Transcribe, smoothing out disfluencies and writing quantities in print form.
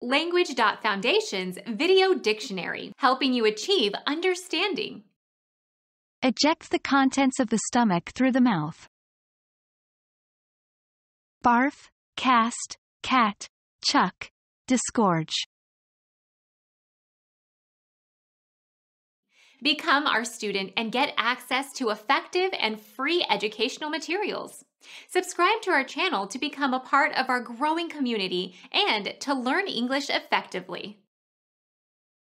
Language.Foundation's Video Dictionary, helping you achieve understanding. Eject the contents of the stomach through the mouth. Barf, cast, cat, chuck, disgorge. Become our student and get access to effective and free educational materials. Subscribe to our channel to become a part of our growing community and to learn English effectively.